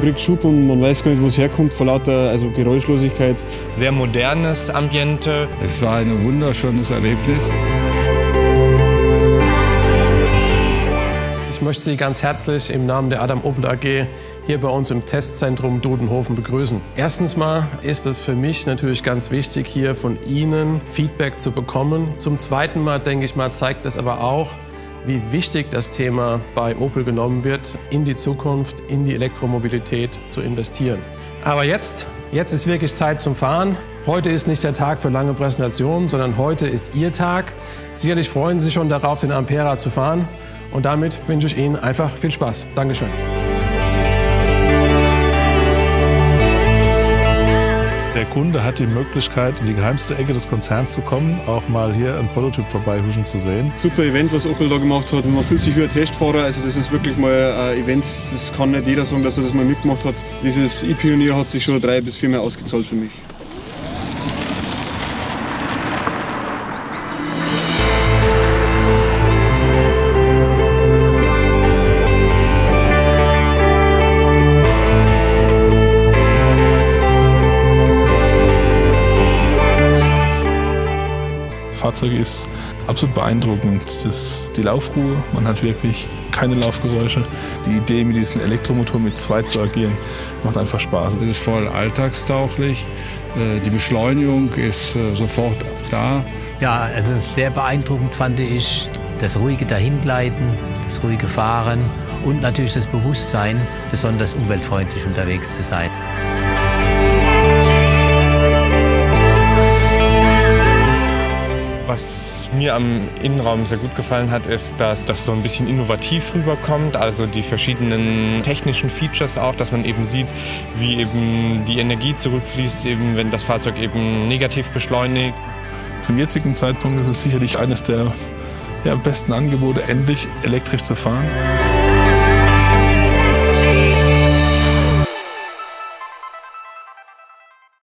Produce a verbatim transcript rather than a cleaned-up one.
kriegt Schub und man weiß gar nicht, wo es herkommt, vor lauter also Geräuschlosigkeit. Sehr modernes Ambiente. Es war ein wunderschönes Erlebnis. Ich möchte Sie ganz herzlich im Namen der Adam Opel A G hier bei uns im Testzentrum Dudenhofen begrüßen. Erstens mal ist es für mich natürlich ganz wichtig, hier von Ihnen Feedback zu bekommen. Zum Zweiten Mal, denke ich mal, zeigt es aber auch, wie wichtig das Thema bei Opel genommen wird, in die Zukunft, in die Elektromobilität zu investieren. Aber jetzt, jetzt ist wirklich Zeit zum Fahren. Heute ist nicht der Tag für lange Präsentationen, sondern heute ist Ihr Tag. Sicherlich freuen Sie sich schon darauf, den Ampera zu fahren. Und damit wünsche ich Ihnen einfach viel Spaß. Dankeschön. Der Kunde hat die Möglichkeit, in die geheimste Ecke des Konzerns zu kommen, auch mal hier einen Prototyp vorbeihuschen zu sehen. Super Event, was Opel da gemacht hat. Man fühlt sich wie ein Testfahrer. Also das ist wirklich mal ein Event, das kann nicht jeder sagen, dass er das mal mitgemacht hat. Dieses e-Pionier hat sich schon drei bis viermal ausgezahlt für mich. Das Fahrzeug ist absolut beeindruckend. Das, die Laufruhe, man hat wirklich keine Laufgeräusche. Die Idee, mit diesem Elektromotor mit zwei zu agieren, macht einfach Spaß. Es ist voll alltagstauglich. Die Beschleunigung ist sofort da. Ja, also sehr beeindruckend fand ich das ruhige Dahingleiten, das ruhige Fahren und natürlich das Bewusstsein, besonders umweltfreundlich unterwegs zu sein. Was mir am Innenraum sehr gut gefallen hat, ist, dass das so ein bisschen innovativ rüberkommt. Also die verschiedenen technischen Features auch, dass man eben sieht, wie eben die Energie zurückfließt, eben wenn das Fahrzeug eben negativ beschleunigt. Zum jetzigen Zeitpunkt ist es sicherlich eines der ja, besten Angebote, endlich elektrisch zu fahren.